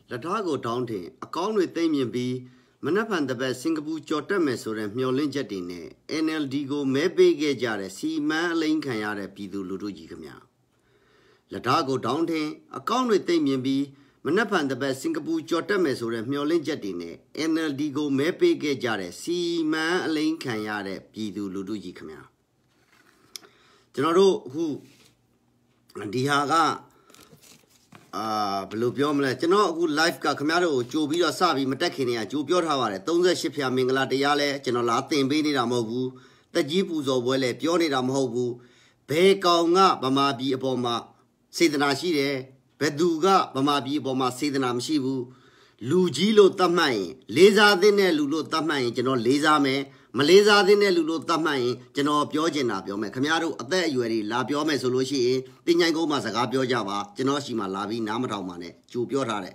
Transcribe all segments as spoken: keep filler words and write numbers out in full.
Latago Downton, a count with Damien B. Manapan the best Singapore Chotames and Mjolin Jetine, N L D go maybe get jare, see man link and yare pidu luruji camia. Latago Downton, a count with Damien B. Manapan the best Singapore Chotames and Mjolin Jetine, N L D go maybe get jare, see man link and yare pidu luruji camia. General who Dihaga. Ah, below Biomla, General who life got Camaro, Jubia Sabi, Matakinia, Jubio Havare, Tonga Shipia Mingla de Yale, General Latin Bini Ramobu, the Jibus of Welle, Pioni Ramhobu, Bekonga, Bamabi Aboma, Sidanashire, Beduga, Bamabi Boma, Sidanam Shibu, Lugilo Tamai, Leza Dine Lulo Tamai, General Leza me, Malaysia Dine Lulo Tamai, General Piojana, Biome, Camaro, there you are La Biome Solushi, Tinyango Masagabio Java, Genoshima Lavi, Namatamane, Jupiotare.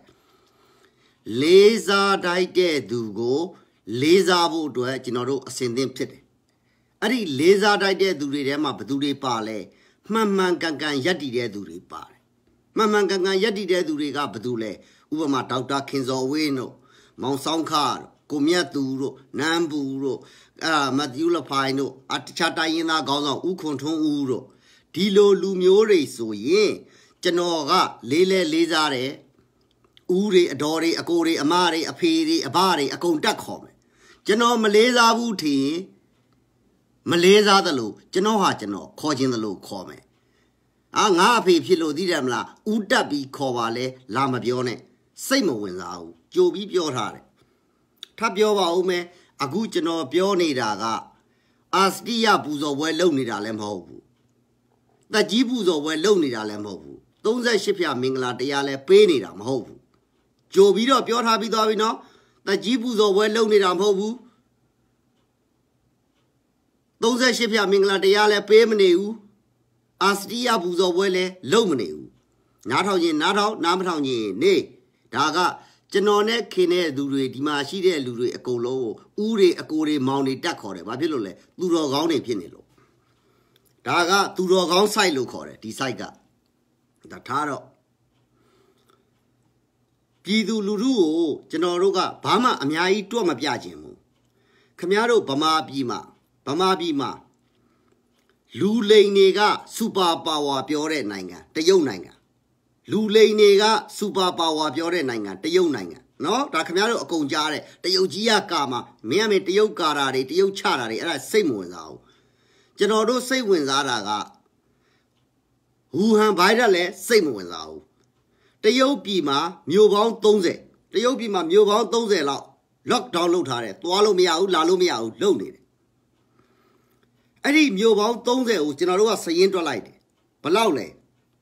Leza Dite Dugo, Leza Voto, Genaro ascending pit. Ari Leza Dite Durema, Dure Pale, Mamman Gangan Yadi de Dure Pale. Mamman Gangan Yadi de Durega Badule, Ubama Tauta Kinzo Weno, Mount Soundcar. Comia duro, Namburo, ah, Madula Pino, Atchataina Gaza, Uconton Uro, Tilo Lumiore, so ye, Genoga, Lele Lezare, Ure, Adore, Acore, Amare, Apere, Abare, a contact home. Geno Maleza Wuti, Maleza the low, Genoha Geno, causing the low come. Angapi Pilo Didamla, Udabi Covale, Lama Bione, Same wins out, Joby Biotare. Tapioba Ome, a good general Bioni Daga, as Dia Buzo were lonely Dalem Hobu. The Jibuzo were lonely Dalem Hobu. Those are shipya Mingla de Yale Penny Ram Hobu. Jobido Piot Habidovino, the Jibuzo were lonely Ram Hobu. Those are shipya Mingla de Yale Pemeneu, as Dia Buzo were Lomeneu. Not how ye, not out, not ye, nay, Daga. Janone Kene Dure Dimashi de Lure Acolo, Ure Acore Mounty Dacore, Babilole, Durogone Pinelo. Daga Durogon Silo Core, Disaiga. The Taro Pidu Luru, Janoroga, Bama, Amiai Toma Piajimu. Camaro Bama Bima, Bama Bima. Lule Nega, Super Power Piore Nanga, the Yo Nanga. Lule nega super power Piore Nanga, the Yo Nanga. No, Takamaro Conjare, the Yogia Kama, Miami, the Yo Karari, the Yo Charari, and I say more now. General say wins Araga. Who have Vidale, same wins out. The Yo Pima, Mubon Tonze, the Yo Pima, Mubon Tonze, lock down Lotare, Tualo me out, Lalo me out, loaded. I think Mubon Tonze, General saying to light. Palaule.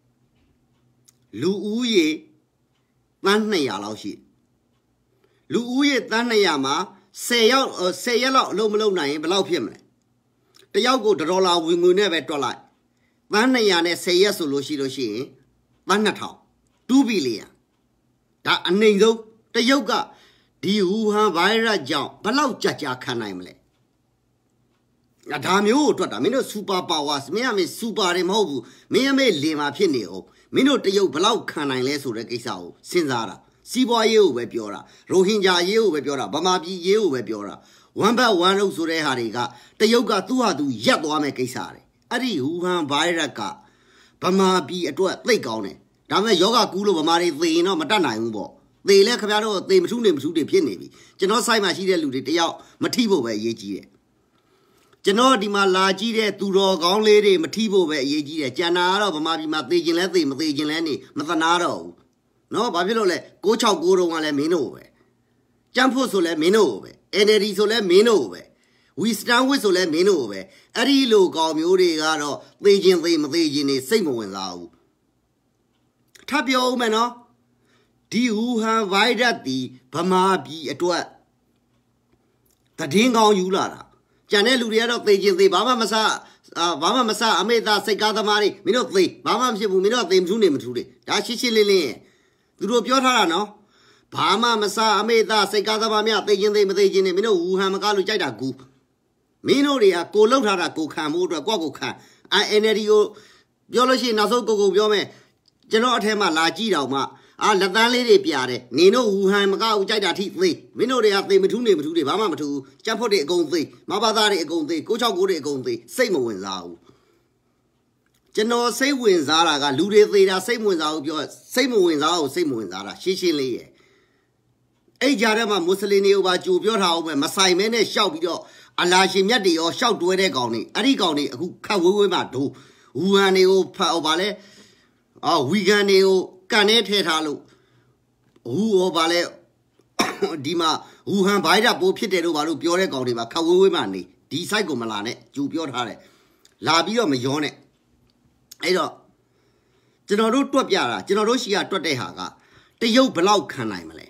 Lu Uye Tanaya Laushi. Lu Uye Tanayama, say out or say out Lomelo nine below him. The Yago Drola we will never dollar. Tanayane say yes, Lushi Lushi, Vanatao, two billion. That a nado, the yoga, the Uha Vira Jow, below Jaja Kanaimle. A damn you, what I mean, super powers, me, I mean, super removal, me, I may lima pinio. Mino te yo belau canine less or a gisao, Sinzara, Siboy you webiora, Rohingya you webiora, Bamabi you webiora, one by one of Sure Hariga, the yoga tua do Yadwame Kisari, Adi Wuhan Vairaka, Bamabi at what lake on it. Dama yoga Gulu Bamari, they no Madana Umbo. They let Camaro, they to them to the Pinevi. Genocide Machida Ludi, they out, Mativo by Yeji. General di Malagire, Duro, Gong Lady, Mativo, Yeji, Janaro, Mabi Matijin Letty, Matijin Lenny, Mathanaro. No, Babilole, go chow guru one let me know. Jampo so let me know. Energy so let me know. We stand with so let me know. Arilo, Gomuri, Garo, Legion, Legion, same one now. Tapio, Mano. Do you have wide at the Pamabi at what? The ding on you, Lara. Janelu Riano Legion, the Bama Massa, Bama Massa, Ameda, Segada Mari, Minotli, Bama Shibu, Minot, them to name today. Dashi Lily. Duro Piotara, no? Bama Massa, Ameda, Segada Mamia, Legion, the Legion, Mino, Hamagalu Jada Goop. Minoria, go Lotara, go Camuda, Gogoka, I Enerio, Biology, Nazo Go Biome, General Tema, La Gida, အာလက်တန်းလေးတွေပြတယ်နင်တို့ဝူဟန်မကောက်ကြိုက်တာထိသေးမင်းတို့တွေကသေမထူးနေမထူးတွေဘာမှမထူးကြက်ဖို့တွေအကုန်သေးမဘာသားတွေအကုန်သေးကိုချောက်ကိုတွေအကုန်သေးစိတ်မဝင်စားဘူးကျွန်တော်စိတ်ဝင်စားတာကလူတွေသေးတာစိတ်မဝင်စားဘူးပြောစိတ်မဝင်စားဘူးစိတ်မဝင်စားတာရှင်းရှင်းလေးရဲ့အဲ့ကြားထဲမှာမွတ်စလင်တွေကိုပါကြိုပြောထားအောင်ပဲမဆိုင်မဲနဲ့ရှောက်ပြီးတော့အလာရှင်မြတ်တွေရောရှောက်တွဲတဲ့ကောင်တွေအဲ့ဒီကောင်တွေအခုခတ်ဝေးဝေးမှဒိုးဝူဟန်တွေကိုဖတ်အောင်ပါလဲအော်ဝီဂန်တွေကိုကန်နေထဲထားလို့ဟူဟောပါလဲဒီမှာဝူဟန်ဘိုင်းတာပိုးဖြစ်တယ်လို့ဘာလို့ပြောတဲ့ကောင်တွေပါခတ်ဝေးဝေးမှနေဒီ site ကိုမလာနဲ့ကြိုပြောထားတယ်လာပြီးတော့မရောနဲ့အဲ့တော့ကျွန်တော်တို့တွက်ပြတာကျွန်တော်တို့ရှီကတွက်တဲ့ဟာကတရုတ်ဘလောက်ခံနိုင်မလဲ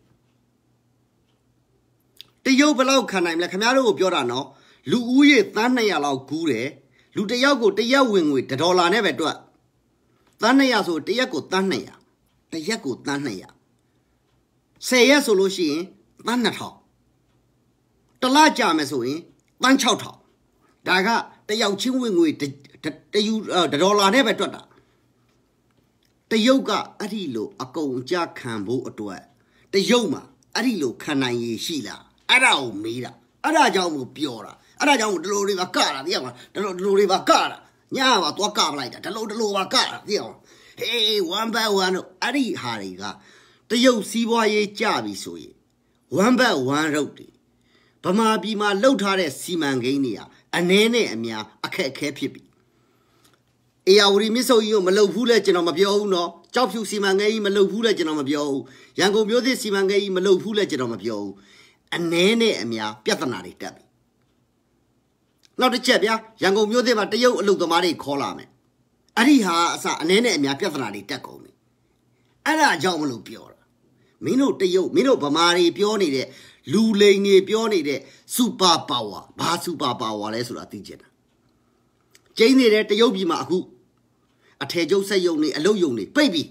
တရုတ်ဘလောက်ခံနိုင်မလဲခင်ဗျားတို့ကိုပြောတာနော်လူဦးရေသန်းနှစ်ရာလောက်ကူးတယ်လူတယောက်ကိုတရက်ဝင်ငွေဒေါ်လာနဲ့ပဲတွက်သန်းနှစ်ရာဆိုတရက်ကိုသန်းနှစ်ရာတရက်ကိုသန်းနှစ်ရာဆယ်ရက်ဆိုလို့ရှိရင်သန်းနှစ်ထောင်တလကြာမယ်ဆိုရင်သန်းခြောက်ထောင်ဒါကတယောက်ချင်းဝင်ငွေတယူဒေါ်လာနဲ့ပဲတွက်တာတရုတ်ကအဲ့ဒီလိုအကုန်ကြခံဖို့အတွက်တရုတ်မှာအဲ့ဒီလိုခံနိုင်ရရှိလားအဲ့ဒါကိုမေးတာအဲ့ဒါကြောင့်မို့ပြောတာအဲ့ဒါကြောင့်မို့ဒလိုတွေပါကတာသိရမှာဒလိုဒလိုတွေပါကတာညပါသွားကပလိုက်တာဒလိုဒလိုပါကတာသိရမှာဟေး one by one တို့အဲ့ဒီဟာတွေကတရုတ်စီးပွားရေးကြပြီဆိုရင် one by one ရုပ်တွေဗမာပြည်မှာလှုပ်ထားတဲ့စီမံကိန်းတွေဟာအနည်းနဲ့အများအခက်အခဲဖြစ်ပြီအေယာဝတီမြစ်စုံကြီးကိုမလုပ်ဘူးလဲကျွန်တော်မပြောဘူးနော်ကြောက်ဖြူစီမံကိန်းကြီးမလုပ်ဘူးလဲကျွန်တော်မပြောဘူးရန်ကုန်မြို့သစ်စီမံကိန်းကြီးမလုပ်ဘူးလဲကျွန်တော်မပြောဘူးအနည်းနဲ့အများပြဿနာတွေတက်ပြီနောက်တစ်ချက်ဗျာရန်ကုန်မြို့သစ်မှာတရုတ်အလုပ်သမားတွေခေါ်လာမယ်အဲ့ဒီဟာအစအနည်းနဲ့အများပြဿနာတွေတက်ကုန်ပြီအဲ့ဒါကြောင့်မလို့ပြောတာမင်းတို့တရုတ်မင်းတို့ဗမာတွေပြောနေတဲ့လူလိန်တွေပြောနေတဲ့စူပါပါဝါဘာစူပါပါဝါလဲဆိုတာသိချင်တာကျင်းနေတဲ့တရုတ်ပြည်မှာအခုအထည်ချုပ်စက်ရုံတွေအလုပ်ရုံတွေပိတ်ပြီ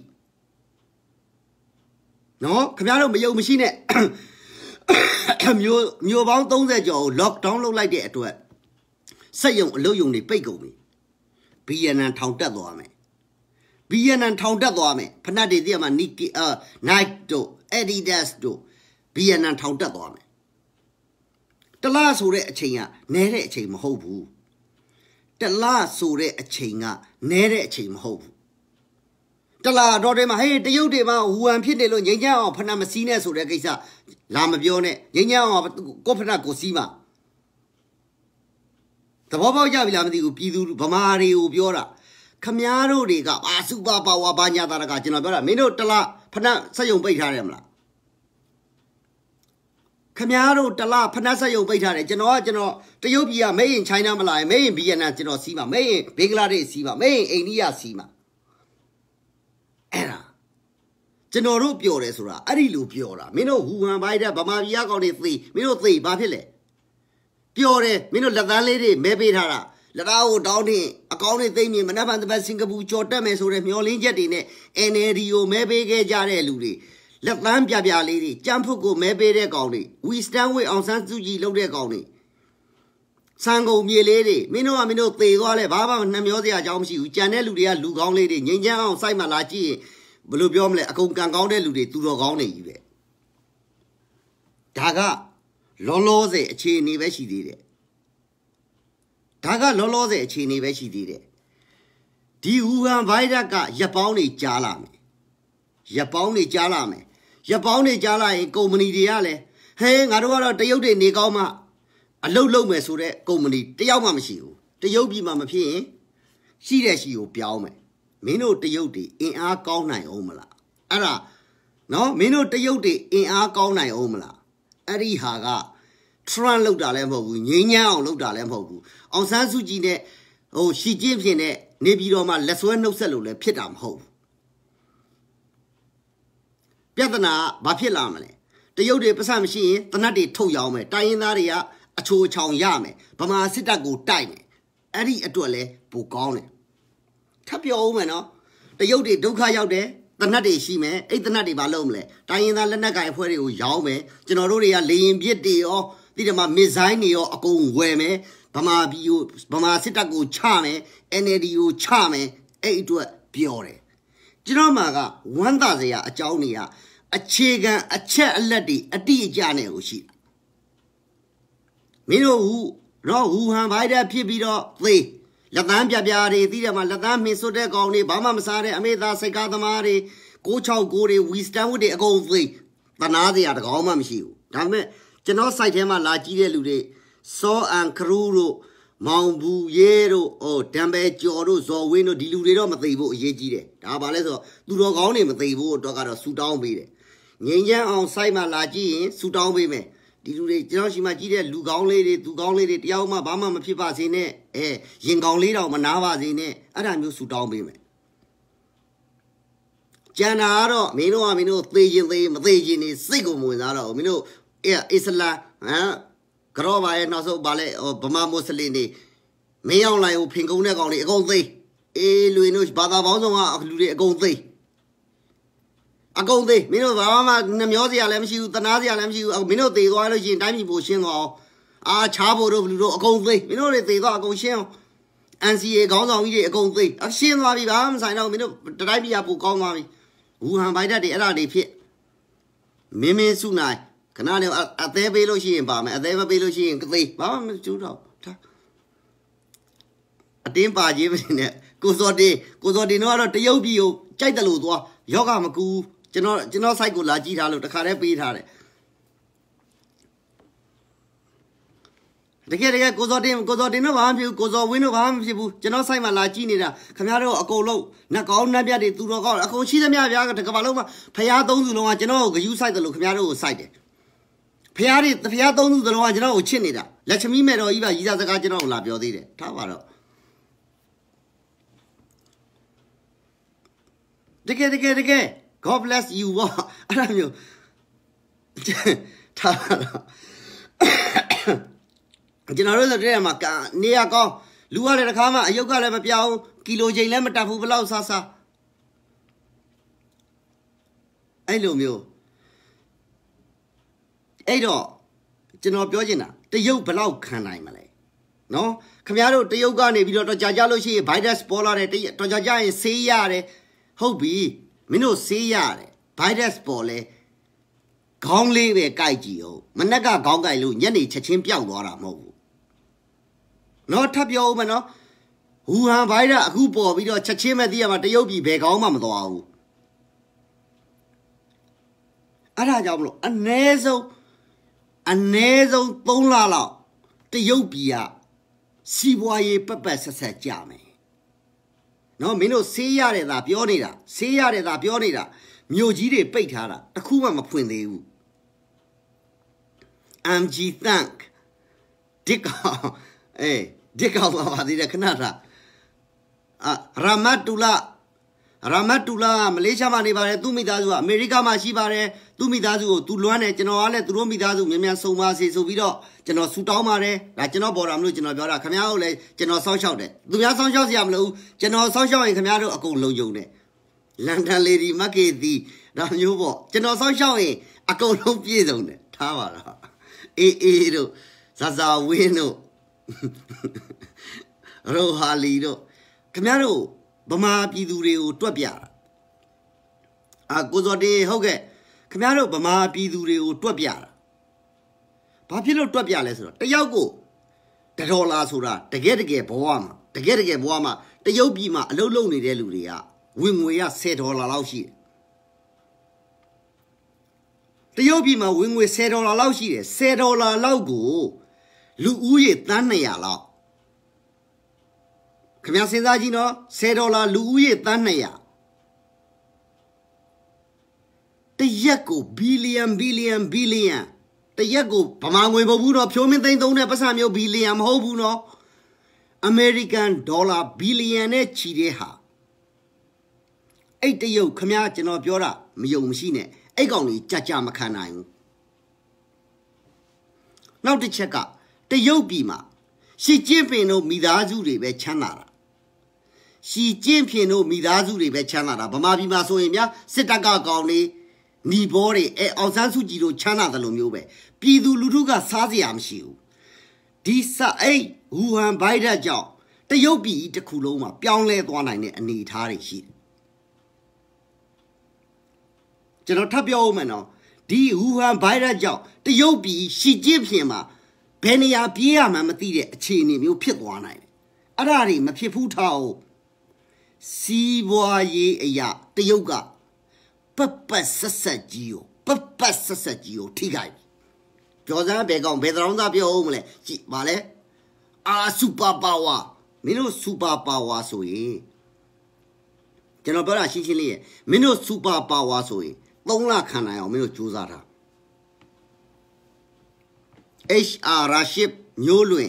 နော်ခင်ဗျားတို့မယုံမရှိနဲ့မျိုးမျိုးပေါင်းသုံးဆယ်ကျော်ကို lockdown လုပ်လိုက်တဲ့အတွက်စက်ရုံအလုပ်ရုံတွေပိတ်ကုန်ပြီဘီယန်နန်ထောင်တက်သွားမယ်ဘီယန်နန်ထောင်တက်သွားမယ်ဖနက်တွေတည်းမှာ Nike အာ Nike တို့ Adidas တို့ဘီယန်နန်ထောင်တက်သွားမယ်တလားဆိုတဲ့အချိန်ကနဲတဲ့အချိန်မဟုတ်ဘူးတလားဆိုတဲ့အချိန်ကနဲတဲ့အချိန်မဟုတ်ဘူးတလားတော့တယ်မှာဟေးတရုတ်တွေမှာဟူဟန်ဖြစ်တယ်လို့ငိမ့်ချအောင်ဖနက်မစီးနဲ့ဆိုတဲ့ကိစ္စလာမပြောနဲ့ငိမ့်ချအောင်ကိုဖနက်ကိုစီးမှာသဘောပေါက်ကြပြီလားမသိဘူးပြည်သူဗမာတွေကိုပြောတာခမားတို့တွေကအာစူပါပါဝါဘာညာတာကကျွန်တော်ပြောတာမင်းတို့တလားဖနက်စက်ယုံပိတ်ထားတယ်မလားခမားတို့တလားဖနက်စက်ယုံပိတ်ထားတယ်ကျွန်တော်ကကျွန်တော်တရုတ်ပြည်ကမဲရင်ချိုင်းနာမလာရင်မဲရင်ဗီယက်နမ်ကျွန်တော်စီးမှာမဲရင်ဘင်္ဂလားဒေ့ရှ်စီးမှာမဲရင်အိန္ဒိယစီးမှာအဲ့ဒါကျွန်တော်တို့ပြောတယ်ဆိုတာအဲ့ဒီလိုပြောတာမင်းတို့ဟူဟန်ဘိုင်းတဲ့ဗမာပြည်ကောင်တွေသေမင်းတို့သေဘာဖြစ်လဲပြောတယ်မင်းတို့လက်သားလေးတွေမဲပေးထားတာလက်သားကိုတောင်းနေအကောင့်တွေသိမ့်မြင်မနက်ဖြန်တစ်ပတ်စင်ကာပူကြော်တက်မယ်ဆိုတဲ့မျောလင်းချက်တွေနဲ့ N L D ကိုမဲပေးခဲ့ကြတဲ့လူတွေလက်သန်းပြပြလေးတွေကြမ်းဖုတ်ကိုမဲပေးတဲ့ကောင်တွေ We Stand With အောင်ဆန်းစုကြည်လုပ်တဲ့ကောင်တွေစံကုန်မြေလေးတွေမင်းတို့ကမင်းတို့သေသွားလဲဘာမှနှမျောစရာအကြောင်းမရှိဘူးကြံတဲ့လူတွေကလူကောင်းလေးတွေငိမ့်ချမ်းအောင်စိုက်မှလာကြည့်ရင်ဘယ်လိုပြောမလဲအကုန်ကံကောင်းတဲ့လူတွေသူတော်ကောင်းတွေကြီးပဲဒါကလောလောဆယ်အခြေအနေပဲရှိသေးတယ်ဒါကလောလောဆယ်အခြေအနေပဲရှိသေးတယ်ဒီဟူဟန်ဗိုင်းရပ်ကရပ်ပေါင်းတွေကြားလာမယ်ရပ်ပေါင်းတွေကြားလာမယ်ရပ်ပေါင်းတွေကြားလာရင်ကုမ္ပဏီတွေကလည်းဟဲငါတို့ကတော့တရုတ်တွေနေကောင်းမှအလုပ်လုပ်မယ်ဆိုတဲ့ကုမ္ပဏီတယောက်မှမရှိဘူးတရုတ်ပြည်မှာမဖြစ်ရင်ရှိတဲ့ရှိကိုပြောင်းမယ်မင်းတို့တရုတ်တွေအင်အားကောင်းနိုင်အောင်မလားအဲ့ဒါနော်မင်းတို့တရုတ်တွေအင်အားကောင်းနိုင်အောင်မလားအဲ့ဒီဟာကTrump လောက်တာလည်းမဟုတ်ဘူးငိမ့်ညမ်းအောင်လောက်တာလည်းမဟုတ်ဘူးအောင်ဆန်းစုကြည်နဲ့ဟိုရှီကျင်းဖြစ်နေနေပြည်တော်မှာလက်ဆွဲနှုတ်ဆက်လို့လည်းဖြစ်တာမဟုတ်ဘူးပြဿနာဘာဖြစ်လာမလဲတရုတ်တွေပတ်စံမရှိရင်တနတ်တွေထုတ်ရောင်းမယ်တိုင်းရင်းသားတွေကအချိုးချောင်ရမယ်ဗမာစစ်တပ်ကိုတိုက်မယ်အဲ့ဒီအတွက်လည်းပိုကောင်းတယ်ထပ်ပြောဦးမယ်နော်တရုတ်တွေဒုက္ခရောက်တယ်တနတ်တွေရှိမယ်အဲ့တနတ်တွေဘာလုပ်မလဲတိုင်းရင်းသားလက်နက်ကိုင်အဖွဲ့တွေကိုရောင်းမယ်ကျွန်တော်တို့တွေကလေရင်ပြစ်တွေရောဒီတမှာမစ်ဇိုင်းတွေရောအကုန်ဝယ်မယ်ဗမာပြည်ကိုဗမာစစ်တပ်ကိုချမယ် N L D ကိုချမယ်အဲ့အတွက်ပြောတယ်知道嘛个？万大子呀，教你呀，啊，切干啊，切辣的啊，第一家呢有戏。没有五，然后武汉外的批批了，对，辣单别别的，对了嘛，辣单没说的讲的，爸妈么啥的，阿妹大谁家的嘛的，过桥过的，为啥我的讲对，但哪子呀的讲嘛没是有，他们今朝晒天嘛，垃圾的路的，少安克鲁罗。忙不耶罗哦，单白交罗所谓的地路的嘛，对不？业绩的，大把来说，都老高呢嘛，对不？大家都苏当背的，年年昂晒嘛垃圾，苏当背没？地路的，这样是嘛，记得路高来的，路高来的，要嘛爸妈嘛批发钱呢，哎，人高来了嘛拿发钱呢，啊，咱就苏当背没？加拿大，没弄啊，没弄，最近最嘛最近的，谁个没拿了？没弄，哎，伊斯兰啊。กรอบไปน่าสบายเลยประมาณมุสลิมนี่ไม่เอาอะไรพิงกูเนี่ยกองนี่กองตีเอลุยนู้บาดาบ้าจงอ่ะลุยกองตีอ่ะกองตีไม่รู้บ้ามาเนี่ยมีอะไรอะไรไม่ชิวตนาอะไรอะไรไม่ชิวไม่รู้ตีตัวอะไรจริงได้มีผู้เชี่ยงอ๋ออ่ะชาบูรู้รู้กองตีไม่รู้เลยตีตัวกองเชี่ยงอันสี่กองสองยี่กองตีอ่ะเชี่ยงว่าพี่บ้าไม่ใช่เราไม่รู้ได้มีอะไรผู้กองมาพี่หูหันไปได้เดี๋ยวอะไรพี่ไม่ไม่สู้นายขณะนี้อาเต้ไปโลชีนป่าไหมอาเต้มาไปโลชีนก็ตีป่ามันจูดเอาท่าอาเต้ป่าจีบเนี่ยกูสอดีกูสอดีนู้นเราเที่ยวบิวใจตลอดตัวยกมากูจะนอจะนอใส่กูลาจีท่าลูตะขาได้ปีท่าเลยเด็กเด็กกูสอดีกูสอดีนู้นบ้านพี่กูสอวินู้นบ้านพี่บูจะนอใส่มาลาจีนี่นะขณะเราอากงลูนักเอาหน้าเบียดตัวเราก็อากงชี้จะเบียดเบียดก็กบาลูมาพยาต้องดูลงมาจะนอก็ยูใส่ตลอดขณะเราใส่เด็พยาดิพยาต้องดูตลอดจะนออุชินี่ละแล้วฉันมีแม่เราอีบ้าอีจ้าจะการจะนอลาเบียดดีเลยท่าว่าเราเด็กเด็กเด็ก God bless you ว่าอะไรမျိုးท่าเราကျွန်တော်တို့ဆိုတဲ့မှာနေရကောင်းလူကလည်းတစ်ခါမှအယုတ်ကလည်းမပြောင်းကီလိုချိန်လည်းမတက်ဘူးဘလောက်ဆာဆာအဲ့လိုမျိုးအဲ့တော့ကျွန်တော်ပြောချင်တာတရုတ်ဘလောက်ခံနိုင်မလဲနော်ခင်ဗျားတို့တရုတ်ကနေပြီးတော့ကြာကြာလို့ရှိရင် virus ပေါ်လာတယ်တော်ကြာကြာရင်ဆေးရတယ်ဟုတ်ပြီမင်းတို့ဆေးရတယ် virus ပေါ်လဲခေါင်းလေးပဲကြိုက်ကြည့်အောင်မနက်ကခေါင်းကြိုက်လို့ညနေချက်ချင်းပျောက်သွားတာမဟုတ်ဘူးနော်ထပ်ပြောဦးမနော်ဟူဟန်ဗိုင်းရပ်အခုပေါ်ပြီးတော့ချက်ချင်းပဲသိရမှာတရုတ်ပြည်ဘယ်ကောင်းမှမသွားဘူးအဲ့ဒါကြောင့်မလို့အနည်းဆုံးအနည်းဆုံးသုံးလလောက်တရုတ်ပြည်ကစီးပွားရေးပတ်ပတ်ဆက်ဆက်ကြမယ်နော်မင်းတို့ဆေးရတယ်သာပြောနေတာဆေးရတယ်သာပြောနေတာမြို့ကြီးတွေပိတ်ထားတာတခုမှမဖွင့်သေးဘူး em gi thank ဒီကောင်အေးဒီကောင်ပါပါသေးတယ်ခဏတာအာရာမတ်တူလာရာမတ်တူလာမလေးရှားမှာနေပါတယ်သူ့မိသားစုကအမေရိကမှာရှိပါတယ်သူ့မိသားစုကိုသူလွမ်းတယ်ကျွန်တော်ကလည်းသူတို့မိသားစုမြန်မြန်ဆုံပါစေဆိုပြီးတော့ကျွန်တော်ဆူတောင်းပါတယ်ဒါကျွန်တော်ပေါ်တာမလို့ကျွန်တော်ပြောတာခင်ဗျားတို့လည်းကျွန်တော်စောင့်ရှောက်တယ်သူများစောင့်ရှောက်စရာမလိုဘူးကျွန်တော်စောင့်ရှောက်ရင်ခင်ဗျားတို့အကုန်လုံယုံတယ်လန်ဒန်လေဒီမက်ကေတီဒါမျိုးပေါ့ကျွန်တော်စောင့်ရှောက်ရင်အကုန်လုံးပြည့်စုံတယ်ထားပါတော့အေးအေးတို့ဇာဇာဝင်းတို့ရိုဟာလီတို့ခင်ဗျားတို့ဗမာပြည်သူတွေကိုတွက်ပြတာအာကိုစောတေဟုတ်ကဲ့ခင်ဗျားတို့ဗမာပြည်သူတွေကိုတွက်ပြတာဘာဖြစ်လို့တွက်ပြလဲဆိုတော့တယောက်ကိုတဒေါ်လာဆိုတာတကယ်တကယ်ဘဝမှာတကယ်တကယ်ဘဝမှာတရုတ်ပြည်မှာအလုပ်လုပ်နေတဲ့လူတွေကဝင်ငွေရဆယ်ဒေါ်လာလောက်ရှိတယ်တရုတ်ပြည်မှာဝင်ငွေဆယ်ဒေါ်လာလောက်ရှိတယ်ဆယ်ဒေါ်လာလောက်ကိုလူဦးရေတန်းနှစ်ရာလောက်ခင်ဗျားစဉ်းစားကြည့်နော်ဆယ်ဒေါ်လာလူဦးရေတန်းနှစ်ရာတရက်ကိုဘီလီယံဘီလီယံဘီလီယံတရက်ကိုဗမာငွေမဟုတ်ဘူးတော့ဖြိုးမင်းသိန်းသုံးတဲ့ပတ်စံမျိုးဘီလီယံမဟုတ်ဘူးနော်အမေရိကန်ဒေါ်လာဘီလီယံနဲ့ချီတဲ့ဟာအဲ့တရုတ်ခင်ဗျားကျွန်တော်ပြောတာမယုံမရှိနဲ့အဲ့ကောင်ကြီးကြကြမခံနိုင်ဘူးနောက်တစ်ချက်ကတရုတ်ပြည်မှာရှီကျင်းပင်တို့မိသားစုတွေပဲချမ်းသာတာရှီကျင်းပင်တို့မိသားစုတွေပဲချမ်းသာတာဗမာပြည်မှာဆိုရင်များစစ်တပ်ကကောင်လေးညီဘောတွေအဲအောင်ဆန်းစုကြည်တို့ချမ်းသာတယ်လို့မျိုးပဲပြည်သူလူထုကစားစရာမရှိဘူးဒီစအိတ်ဟူဟန်ဘိုက်ရက်ကြောင့်တရုတ်ပြည်တစ်ခုလုံးမှာပြောင်းလဲသွားနိုင်တဲ့အနေအထားတွေရှိတယ်ကျွန်တော်ထပ်ပြောဦးမယ်နော်ဒီဟူဟန်ဗိုင်းရပ်ကြောင့်တရုတ်ပြည်ရှီကျင်းဖြင်မှာဘယ်နေရာပြေးရမှမသိတဲ့အခြေအနေမျိုးဖြစ်သွားနိုင်တယ်အဲ့ဒါတွေမဖြစ်ဘူးထားအောင်စီးပွားရေးအရာတရုတ်ကပပဆက်ဆက်ကြီးကိုပပဆက်ဆက်ကြီးကိုထိခိုက်ပြောစမ်းဘယ်ကောင်ဘယ်တောင်သားပြောဦးမလဲကြည့်ပါလေအာစူပါပါဝါမင်းတို့စူပါပါဝါဆိုရင်ကျွန်တော်ပြောတာရှင်းရှင်းလေးရမင်းတို့စူပါပါဝါဆိုရင်သုံးလခံနိုင်အောင်မင်းတို့ကြိုးစားတာ H R ရာရှစ်မျိုးလွင်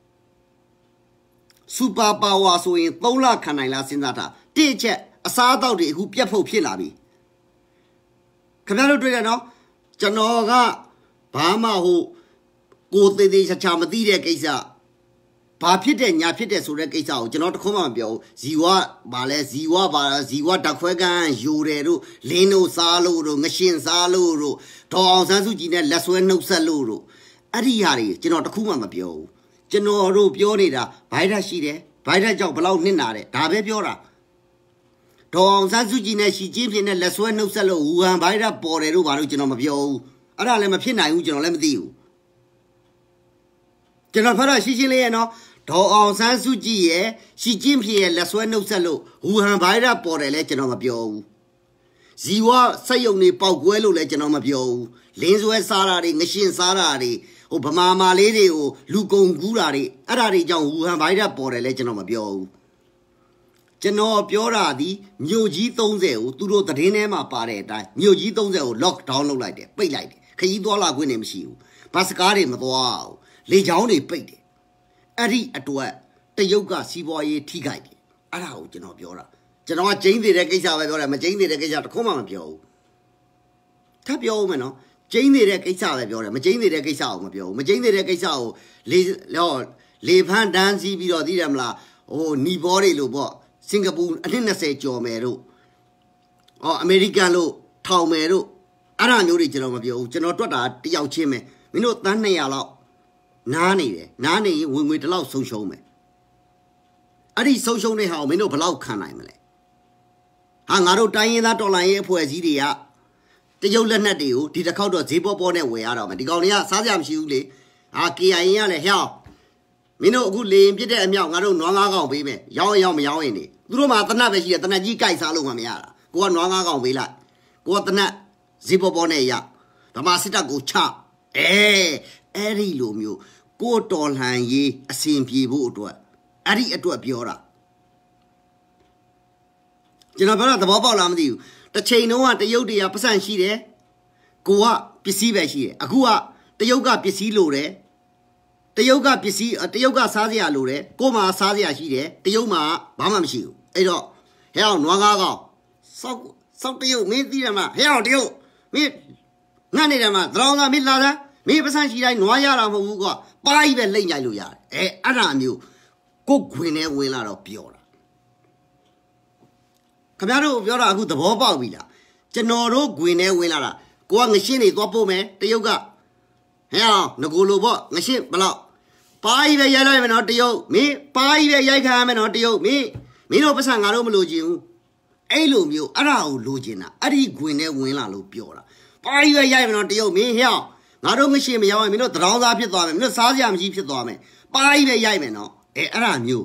စူပါပါဝါဆိုရင်သုံးလခံနိုင်လားစဉ်းစားတာတိအချက်အစားအသောက်တွေအခုပြတ်ဖို့ဖြစ်လာပြီခင်ဗျားတို့တွေ့တယ်နော်ကျွန်တော်ကဘာမှဟိုကိုသေးသေးချာချာမသိတဲ့ကိစ္စဘာဖြစ်တဲ့ညာဖြစ်တဲ့ဆိုတဲ့ကိစ္စကိုကျွန်တော်တခုမှမပြောဘူးဇီဝဘာလဲဇီဝဘာဇီဝတခွဲကန်ယူတယ်တို့လင်းတို့စားလို့တို့ငရှင်စားလို့တို့ဒေါ်အောင်ဆန်းစုကြည်နဲ့လက်ဆွဲနှုတ်ဆက်လို့တို့အဲ့ဒီဟာတွေကျွန်တော်တခုမှမပြောဘူးကျွန်တော်တို့ပြောနေတာဗိုင်းရပ်ရှိတယ်ဗိုင်းရပ်ကြောင့်ဘလောက်နစ်နာတယ်ဒါပဲပြောတာဒေါ်အောင်ဆန်းစုကြည်နဲ့ရှီကျင်းပြင်းနဲ့လက်ဆွဲနှုတ်ဆက်လို့ဟူဟန်ဗိုင်းရပ်ပေါ်တယ်တို့ဘာလို့ကျွန်တော်မပြောဘူးအဲ့ဒါလည်းမဖြစ်နိုင်ဘူးကျွန်တော်လည်းမသိဘူးကျွန်တော်ဖတ်တာရှင်းရှင်းလေးရနော်ဒေါ်အောင်ဆန်းစုကြည်ရဲ့ရှီကျင်းပြင်းရဲ့လက်ဆွဲနှုတ်ဆက်လို့ဟူဟန်ဗိုင်းရပ်ပေါ်တယ်လည်းကျွန်တော်မပြောဘူးဇီဝစက်ယုံတွေပေါက်ကွဲလို့လည်းကျွန်တော်မပြောဘူးလင်းဆွဲစားတာတွေငရှင်စားတာတွေဟိုဗမာမာလေးတွေကိုလူကုန်ကူးတာတွေအဲ့ဒါတွေကြောင့်ဟူဟန်ဗိုင်းရပ်ပေါ်တယ်လည်းကျွန်တော်မပြောဘူးကျွန်တော်ပြောတာဒီမြို့ကြီးသုံးဆယ်ကိုသူတို့သတင်းထဲမှာပါတဲ့အတိုင်းမြို့ကြီးသုံးဆယ်ကို lock down လုပ်လိုက်တယ်ပိတ်လိုက်တယ်ခရီးသွားလာခွင့်နေမရှိဘူးဘတ်စကားတွေမသွားဘူးလေချောင်းတွေပိတ်တယ်အဲ့ဒီအတွက်တရုတ်ကစီးပွားရေးထိခိုက်တယ်အဲ့ဒါကိုကျွန်တော်ပြောတာကျွန်တော်ကကျင်းသေးတဲ့ကိစ္စပဲပြောတယ်မကျင်းသေးတဲ့ကိစ္စတခုမှမပြောဘူးထပ်ပြောဦးမယ်နော်ကျင်းနေတဲ့ကိစ္စပဲပြောတယ်မကျင်းနေတဲ့ကိစ္စကိုမပြောဘူးမကျင်းနေတဲ့ကိစ္စကိုလေလေဖန်းတန်းစီးပြီးတော့သိတယ်မလားဟိုနီဘောတွေလို့ပေါ့စင်ကာပူအနှစ်နှစ်ဆယ်ကျော်မယ်တို့ဟောအမေရိကန်လို့ထောင်မယ်တို့အဲ့ဒါမျိုးတွေကျွန်တော်မပြောဘူးကျွန်တော်တွက်တာတယောက်ချင်းပဲမင်းတို့တန်းနှစ်ရာလောက်နားနေတယ်နားနေရင်ဝင်ငွေတစ်လောက်ဆုံးရှုံးမယ်အဲ့ဒီဆုံးရှုံးတဲ့ဟာကိုမင်းတို့ဘယ်လောက်ခံနိုင်မလဲဟာငါတို့တိုင်းရင်းသားတော်လှန်ရေးအဖွဲ့အစည်းတွေကတရုတ်လက်နက်တွေကိုဒီတစ်ခေါက်တော့ဈေးပေါ်ပေါ်နဲ့ဝယ်ရတော့မယ်ဒီကောင်တွေကစားကြမရှိဘူးလေဟာ K I A ကလည်းဟျောင်းမင်းတို့အခုလေရင်ပြစ်တဲ့အမြောက်ငါတို့နွားငါးကောင်ပေးမယ်ရောင်းရောင်းမရောင်းရင်နေသူတို့မှာတနတ်ပဲရှိတယ်တနတ်ကြီးကြိုက်စားလို့မှမရတာကိုကနွားငါးကောင်ပေးလိုက်ကိုကတနတ်ဈေးပေါ်ပေါ်နဲ့ရဓမ္မစစ်တပ်ကိုချအဲအဲ့ဒီလိုမျိုးကိုတော်လှန်ရေးအစဉ်ပြေဖို့အတွက်အဲ့ဒီအတွက်ပြောတာကျွန်တော်ပြောတာသဘောပေါက်လားမသိဘူးတစ်ချိန်လုံးကတရုတ်တွေကပတ်စံရှိတယ်ကိုကပစ္စည်းပဲရှိတယ်အခုကတရုတ်ကပစ္စည်းလိုတယ်တရုတ်ကပစ္စည်းတရုတ်ကစားစရာလိုတယ်ကိုမှစားစရာရှိတယ်တရုတ်မှာဘာမှမရှိဘူးအဲ့တော့ဟဲ့အောင်နွားကားကောင်စောက်စောက်တရုတ်မင်းသိတယ်မလားဟဲ့အောင်တရုတ်မင်းငတ်နေတယ်မလားသရောင်းသားမင်းလာသားမင်းပတ်စံရှိတိုင်းနွားရတာမဟုတ်ဘူးကွာပါးကြီးပဲလိမ့်ညိုက်လို့ရတယ်အဲအဲ့ဒါမျိုးကိုခွင်နဲ့ဝင်လာတော့ပြောတာခင်ဗျားတို့ပြောတာအခုသဘောပေါက်ပြီလားကျွန်တော်တို့ခွင်နဲ့ဝင်လာတာကိုကငရှင်းနေသွားပို့မယ်တရုတ်ကဟဲ့အောင်ငကိုလိုပေါ့ငရှင်းဘလောက်ပါးကြီးပဲရိုက်လိုက်မယ်နော်တရုတ်မင်းပါးကြီးပဲရိုက်ခံရမယ်နော်တရုတ်မင်းမင်းတို့ပတ်စံငါတို့မလိုချင်ဘူးအဲ့လိုမျိုးအဲ့ဒါကိုလိုချင်တာအဲ့ဒီခွင်နဲ့ဝင်လာလို့ပြောတာပါးကြီးပဲရိုက်မယ်နော်တရုတ်မင်းဟဲ့အောင်ငါတို့ငရှင်းမရောရင်မင်းတို့တရောင်းသားဖြစ်သွားမယ်မင်းတို့စားစရာမရှိဖြစ်သွားမယ်ပါးကြီးပဲရိုက်မယ်နော်အဲအဲ့ဒါမျိုး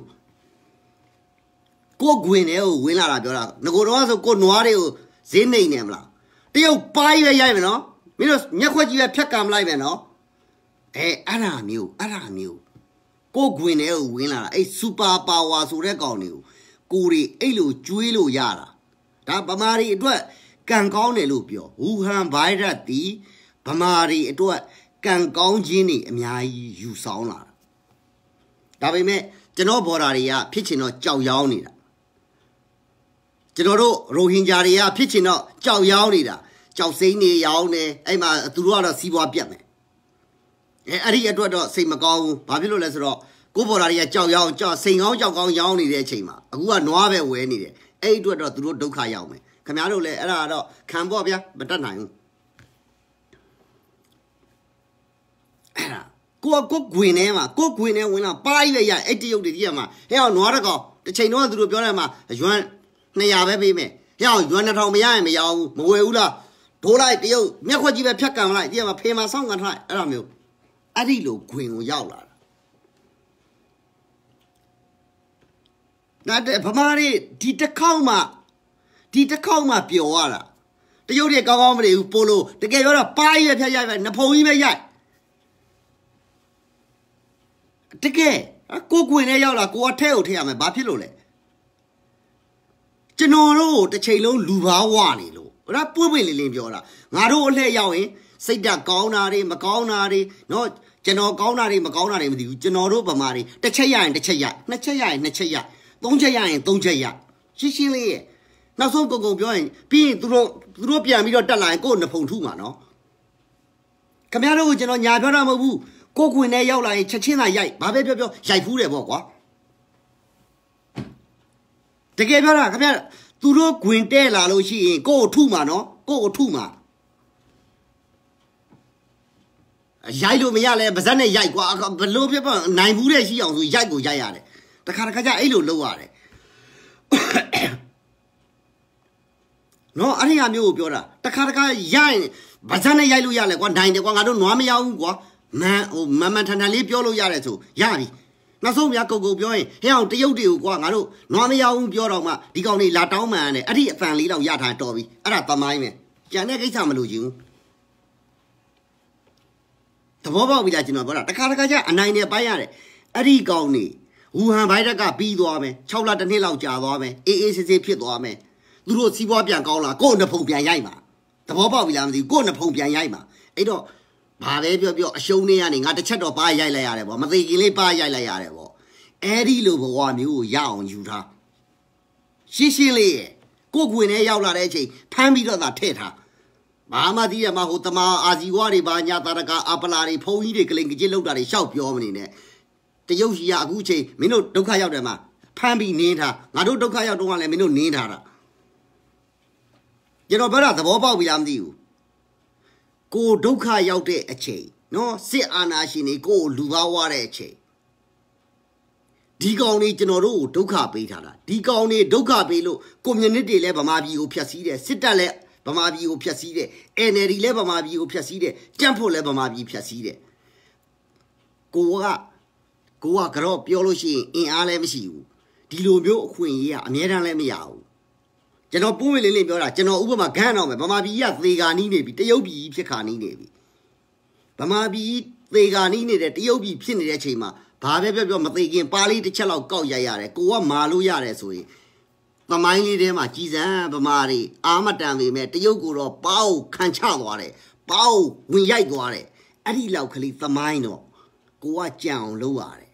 ကိုခွင်နဲ့ကိုဝင်လာတာပြောတာငကိုတော့ဆိုကိုနွားတွေကိုဈေးနှိမ်နေမလားတရုတ်ပါးကြီးပဲရိုက်မယ်နော်မင်းတို့မျက်ခွက်ကြီးပဲဖြတ်ကံမလိုက်မယ်နော်အဲအဲ့ဒါမျိုးအဲ့ဒါမျိုးကိုခွင်နဲ့ကိုဝင်လာတာအဲ့စူပါပါဝါဆိုတဲ့ကောင်တွေကိုကိုတွေအဲ့လိုကျွေးလို့ရတာဒါဗမာတွေအတွက်ကံကောင်းတယ်လို့ပြောဝူဟန်ဗိုင်းရပ်တီဗမာတွေအတွက်ကံကောင်းခြင်းတွေအများကြီးယူဆောင်လာတာဒါပေမဲ့ကျွန်တော်ဘော်ဒါတွေကဖြစ်ချင်တော့ကြောက်ရောင်းနေတာကျွန်တော်တို့ရိုဟင်ဂျာတွေကဖြစ်ချင်တော့ကြောက်ရောင်းနေတာကြောက်စိမ့်နေရောင်းနေအဲ့မှာသူတို့ကတော့စီးပွားပြတ်မယ်အဲအဲ့ဒီအတွက်တော့စိတ်မကောင်းဘူးဘာဖြစ်လို့လဲဆိုတော့ကိုဘော်ဒါတွေကကြောက်ရောင်းကြောက်စိန်ကောင်းကြောက်ကောင်းရောင်းနေတဲ့အချိန်မှာအခုကနွားပဲဝဲနေတယ်အဲ့ဒီအတွက်တော့သူတို့ဒုက္ခရောက်မယ်ခင်ဗျားတို့လည်းအဲ့ဒါကတော့ခံပေါ့ဗျာမတတ်နိုင်ဘူးအဲ့ဒါကိုကိုခွင်ထဲမှာကိုခွင်ထဲဝင်လာပါးကြီးပဲရအဲ့တရုတ်တွေကြီးရမှာဟဲ့အောင်နွားတကောင်တစ်ချိန်တော့သူတို့ပြောတယ်မှာရွမ်နှစ်ရာပဲပေးမယ်ဟဲ့အောင်ရွမ်နှစ်ထောင်မရရင်မရဘူးမဝယ်ဘူးလားထိုးလိုက်တရုတ်မျက်ခွက်ကြီးပဲဖြတ်ကန်လိုက်ဒီမှာဖေးမှာဆောင်းကန်ထားအဲ့လိုမျိုးအဲ့ဒီလိုခွင်ကိုရောက်လာတာဒါဗမာတွေဒီတစ်ခေါက်မှဒီတစ်ခေါက်မှပျော်ရတာတရုတ်တွေကောင်းကောင်းမနေဘူးပိုလို့တကယ်ပြောတော့ပါးကြီးပဲဖြတ်ရိုက်ပဲနဖုံကြီးပဲရိုက်တကယ်ကိုကွင်နဲ့ရောက်လာကိုကထဲကိုထည့်ရမယ်ဘာဖြစ်လို့လဲကျွန်တော်တို့တစ်ချိန်လုံးလူဘာဝနေလို့ဒါပွင့်ပွင့်လင်းလင်းပြောတာငါတို့အလှည့်ရောက်ရင်စိတ်ဓာတ်ကောင်းတာတွေမကောင်းတာတွေနော်ကျွန်တော်ကောင်းတာတွေမကောင်းတာတွေမသိဘူးကျွန်တော်တို့ဗမာတွေတစ်ချက်ရရင်တစ်ချက်ရနှစ်ချက်ရရင်နှစ်ချက်ရသုံးချက်ရရင်သုံးချက်ရရှင်းရှင်းလေးရဲ့နောက်ဆုံးကုန်ကုန်ပြောရင်ပြီးရင်သူတို့သူတို့ပြန်ပြီးတော့တက်လာရင်ကိုယ်နှဖုံထုမှာနော်ခင်ဗျားတို့ကကျွန်တော်ညာပြောတာမဟုတ်ဘူးကိုကွင်နဲ့ရောက်လာရင်ချက်ချင်းသာရိုက်ဘာပဲပြောပြောရိုက်ဖူးတယ်ပေါ့ကွာတကယ်ပြောတာခင်ဗျားသူတို့ကွင်တဲလာလို့ရှိရင်ကိုယ်ကိုထုမှာနော်ကိုယ်ကိုထုမှာရိုက်လို့မရလဲဗဇက်နဲ့ရိုက်ကွာဘလို့ပြပေါ့နိုင်ဘူးတဲ့ရှိအောင်ဆိုရိုက်ကိုရိုက်ရတယ်တခါတခါကျအဲ့လိုလုပ်ရတယ်နော်အဲ့ဒီအမျိုးကိုပြောတာတခါတခါရိုက်ဗဇက်နဲ့ရိုက်လို့ရလဲကွာနိုင်တယ်ကွာငါတို့နွားမရဘူးကွာမန်ဟိုမန်မန်ထန်ထန်လေးပြောလို့ရတယ်ဆိုရပြီနောက်ဆုံးများကုတ်ကုတ်ပြောရင်ဟဲ့အောင်တရုတ်တွေကိုကွာငါတို့နွားမရဘူးပြောတော့မှဒီကောင်လေးလာတောင်းမှန်တယ်အဲ့ဒီအဖန်လေးတော့ရထားတော်ပြီအဲ့ဒါသမိုင်းပဲကြံတဲ့ကိစ္စမလို့ချင်ဘူးသဘောပေါက်ပြီလားကျွန်တော်ပြောတာတခါတခါကျအနိုင်နဲ့ပိုင်းရတယ်အဲ့ဒီကောင်နေဝူဟန်ဘိုင်ရက်ကပြီးသွားမယ်၆လတစ်နှစ်လောက်ကြာသွားမယ်အေးအေးဆေးဆေးဖြစ်သွားမယ်သူတို့စီးပွားပြန်ကောင်းလာကိုယ့်နှဖုံပြန်ရိုက်မှာသဘောပေါက်ပြီလားမသိဘူးကိုယ့်နှဖုံပြန်ရိုက်မှာအဲ့တော့ဘာပဲပြောပြောအရှုံးနေရနေငါတစ်ချက်တော့ပါရိုက်လိုက်ရတယ်ပေါ့မသိခင်လေးပါရိုက်လိုက်ရတယ်ပေါ့အဲ့ဒီလိုဘဝမျိုးကိုရအောင်ယူထားရှင်းရှင်းလေးရဲ့ကိုယ်ကွင်နဲ့ရောက်လာတဲ့အချိန်ဖမ်းပြီးတော့သာထည့်ထားဘာမှသိရမှာဟိုတမအာဇီဝတွေဘာညာတာရကအပလာတွေဖုံကြီးတွေကလင်ကကြစ်လောက်တာတွေရှောက်ပြောမနေနဲ့တရုတ်ကြီးကအခုချိန်မင်းတို့ဒုက္ခရောက်တယ်မှာဖမ်းပြီးနင်းထားငါတို့ဒုက္ခရောက်တော့ကလည်းမင်းတို့နင်းထားတာကျွန်တော်ပြောတာသဘောပေါက်ပြီလားမသိဘူးကိုဒုက္ခရောက်တဲ့အချိန်နော်စစ်အာဏာရှင်တွေကိုလူသားဝါတဲ့အချိန်ဒီကောင်တွေကျွန်တော်တို့ကိုဒုက္ခပေးထားတာဒီကောင်တွေဒုက္ခပေးလို့ကွန်မြူနစ်တွေလည်းဗမာပြည်ကိုဖျက်ဆီးတယ်စစ်တပ်လည်းဗမာပြည်ကိုဖျက်ဆီးတယ် အန် အယ် ဒီ လည်းဗမာပြည်ကိုဖျက်ဆီးတယ်ကြံ့ဖို့လည်းဗမာပြည်ဖျက်ဆီးတယ်ကိုကကိုကကတော့ပြောလို့ရှိရင်အင်အားလည်းမရှိဘူးဒီလိုမျိုးအခွင့်အရေးကအများတန်းလည်းမရဘူးကျွန်တော်ပုံးဝေးလေးလေးပြောတာကျွန်တော်ဥပမာဂန်းတော့မယ်ဗမာပြည်ကသေကာနီးနေပြီတရုတ်ပြည်ဖြစ်ခါနီးနေပြီဗမာပြည်သေကာနီးနေတဲ့တရုတ်ပြည်ဖြစ်နေတဲ့အချိန်မှာဘာပဲပြောပြောမသိခင်ပါလေးတစ်ချက်လောက်ကောက်ရိုက်ရတယ်ကိုကမာလို့ရတယ်ဆိုရင်သမိုင်းလေးထဲမှာကြည်စံဗမာတွေအာမတန်ပေမဲ့တရုတ်ကိုတော့ပေါက်ခံချသွားတယ်ပေါက်ဝင်ရိုက်သွားတယ်အဲ့ဒီလောက်ကလေးသမိုင်းတော့ကိုကကြံအောင်လုပ်ရတယ်